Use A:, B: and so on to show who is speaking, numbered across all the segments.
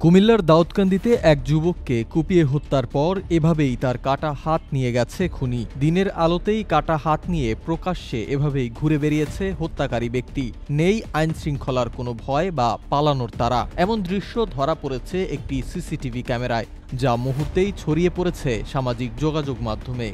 A: কুমিল্লার দাউদকান্দিতে এক যুবককে কুপিয়ে হত্যার পর এভাবেই তার কাটা হাত নিয়ে গেছে খুনি। দিনের আলোতেই কাটা হাত নিয়ে প্রকাশ্যে এভাবেই ঘুরে বেরিয়েছে হত্যাকারী ব্যক্তি। নেই আইনশৃঙ্খলার কোনো ভয় বা পালানোর তাড়া। এমন দৃশ্য ধরা পড়েছে একটি সিসিটিভি ক্যামেরায়, যা মুহূর্তেই ছড়িয়ে পড়েছে সামাজিক যোগাযোগ মাধ্যমে।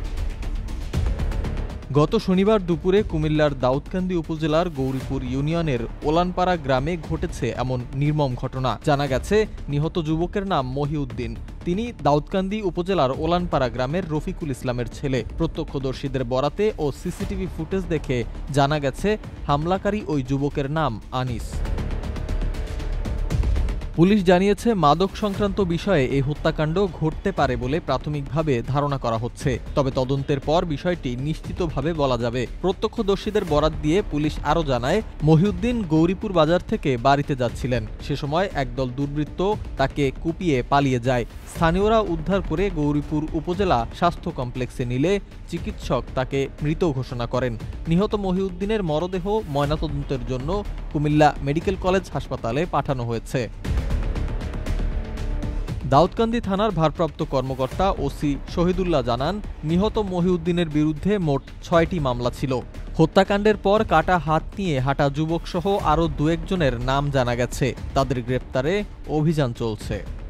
A: গত শনিবার দুপুরে কুমিল্লার দাউদকান্দি উপজেলার গৌরীপুর ইউনিয়নের ওলানপাড়া গ্রামে ঘটেছে এমন নির্মম ঘটনা। জানা গেছে, নিহত যুবকের নাম মহিউদ্দিন। তিনি দাউদকান্দি উপজেলার ওলানপাড়া গ্রামের রফিকুল ইসলামের ছেলে। প্রত্যক্ষদর্শীদের বরাতে ও সিসিটিভি ফুটেজ দেখে জানা গেছে, হামলাকারী ওই যুবকের নাম আনিস। পুলিশ জানিয়েছে, মাদক সংক্রান্ত বিষয়ে এই হত্যাকাণ্ড ঘটতে পারে বলে প্রাথমিকভাবে ধারণা করা হচ্ছে। তবে তদন্তের পর বিষয়টি নিশ্চিতভাবে বলা যাবে। প্রত্যক্ষদর্শীদের বরাত দিয়ে পুলিশ আরও জানায়, মহিউদ্দিন গৌরীপুর বাজার থেকে বাড়িতে যাচ্ছিলেন। সে সময় একদল দুর্বৃত্ত তাকে কুপিয়ে পালিয়ে যায়। স্থানীয়রা উদ্ধার করে গৌরীপুর উপজেলা স্বাস্থ্য কমপ্লেক্সে নিলে চিকিৎসক তাকে মৃত ঘোষণা করেন। নিহত মহিউদ্দিনের মরদেহ ময়নাতদন্তের জন্য কুমিল্লা মেডিকেল কলেজ হাসপাতালে পাঠানো হয়েছে। দাউদকান্দি থানার ভারপ্রাপ্ত কর্মকর্তা ওসি শহীদুল্লাহ জানান, নিহত মহিউদ্দিনের বিরুদ্ধে মোট ৬টি মামলা ছিল। হত্যাকাণ্ডের পর কাটা হাত নিয়ে হাঁটা যুবকসহ আরও দু-একজনের নাম জানা গেছে। তাদের গ্রেপ্তারে অভিযান চলছে।